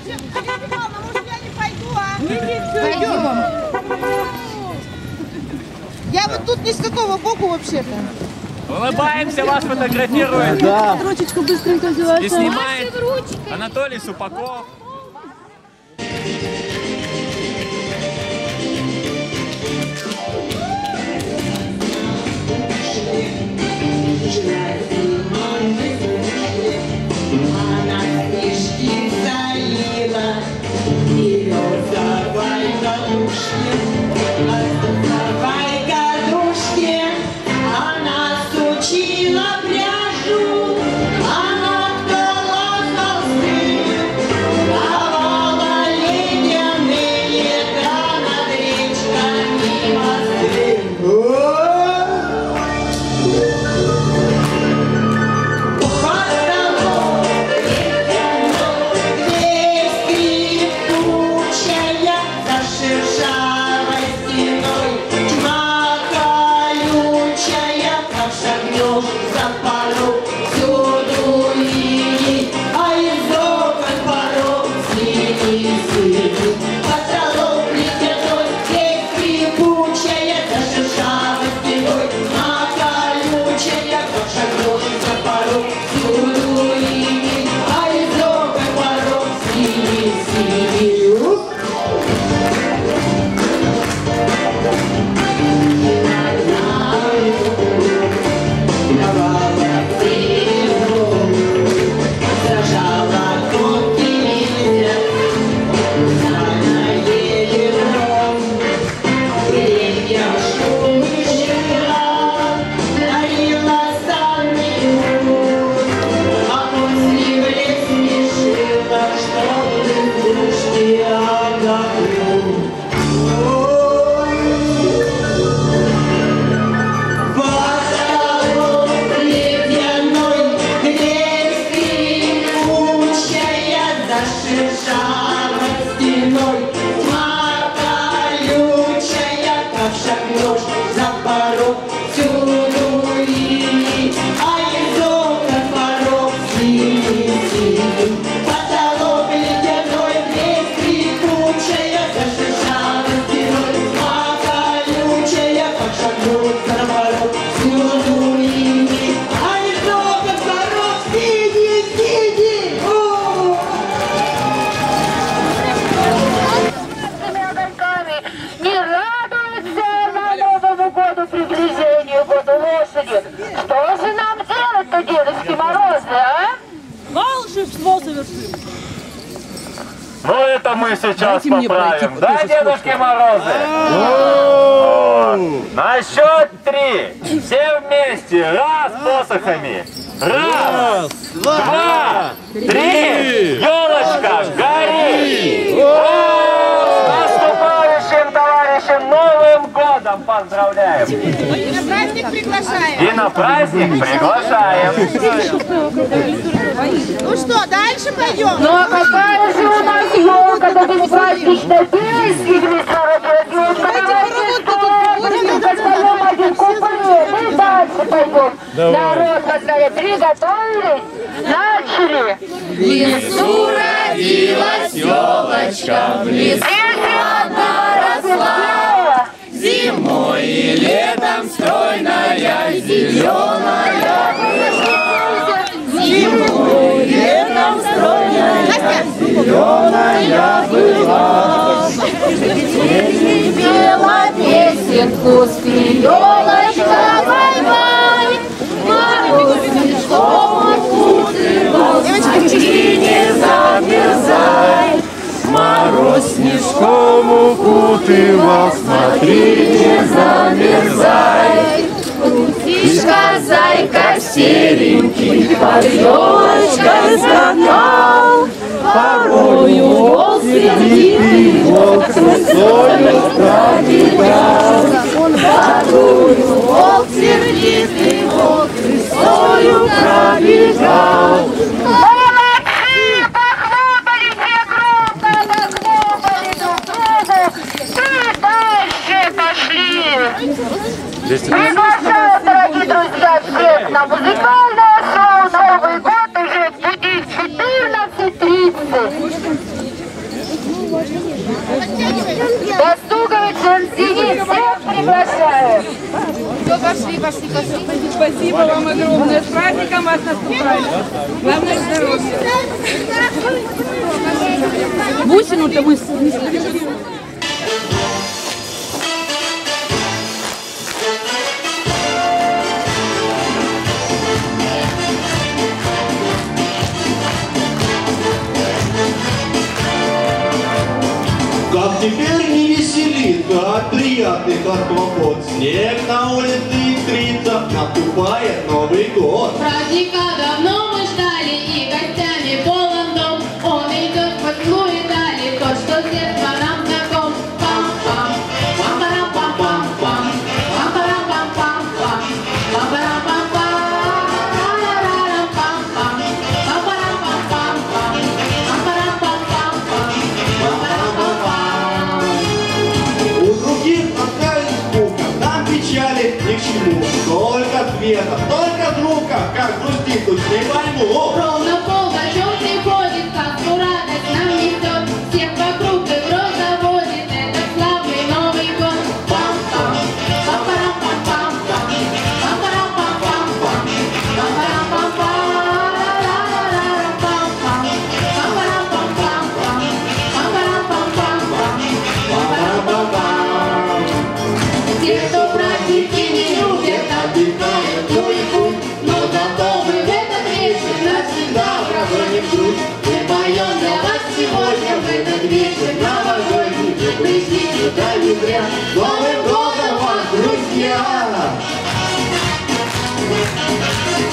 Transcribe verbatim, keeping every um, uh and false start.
Я вот тут не с какого боку вообще-то. Улыбаемся, вас фотографирует. Да. Ручечку быстренько взяла. И снимает Анатолий Супаков. Что же нам делать-то, Дедушки Морозы, а? Волшебство совершим. Ну это мы сейчас Дайте мне поправим. пройти, Да, тоже Дедушки Морозы? Вот. На счет три. Все вместе. Раз посохами. Раз, два, три. Елочка, гори. С наступающим, товарищем, Новым годом поздравляем. И на праздник приглашаем. И на праздник приглашаем. Ну что, дальше пойдем? Ну а какая же у нас елка, да без праздничной песни, Григорий Давайте достаем один куплет и дальше пойдем. Народ, пацаны, приготовились? Начали! В лесу родилась елочка, в лесу она росла. Зимой и летом стройная, зеленая была. Зимой и летом стройная, зеленая была. Песни пела песенку, спи, елочка, бай-бай. Мороз снежком укутывал, смотри, не замерзай. Мороз снежком укутывал, смотри, не замерзай. Птичка, зайка, серенький, под елочкой скакал. Порою волк сердитый, волк с рысою пробегал. Порою волк сердитый, волк с рысою пробегал. Приглашаю, дорогие друзья, всех на музыкальное шоу «Новый год» уже будет четырнадцать тридцать. приглашаем. Все, пошли, пошли, пошли. Спасибо вам огромное. С праздником вас наступает. Главное здоровье. Бусину-то мы снесли. Как теперь не веселит, от приятных от хлопот. Снег на улице искрится, наступает Новый год. Праздника давно мы ждали, и гостями полон дом. Он идет поцелуй дали, то, что с детства нам знаком. Пам-пам, пам-парам-пам-пам-пам, пам-парам-пам-пам-пам, пам-парам-пам-пам, пам-парам-пам-пам, пам-парам-пам-пам-пам, пам-парам-пам-пам-пам, пам-парам-пам-пам. У других остались скука, нам печали ни к чему. Только света, только звука, как грустить тут не пойму. Ровно в полночь приходит, сказку радость нам несет. Всех вокруг игрой заводит этот славный Новый год. Пам-пам, пам-парам-пам-пам-пам, пам-парам-пам-пам-пам, пам-парам-пам-пам, пам-парам-пам-пам, пам-парам-пам-пам-пам, пам-парам-пам-пам-пам, пам-парам-пам-пам. Те, кто праздники не любят, отдыхают, ну и пусть. Но зато мы в этот вечер навсегда прогоним грусть. Мы поем для вас сегодня в этот вечер новогодний. Пришли сюда не зря. С Новым годом вас, друзья!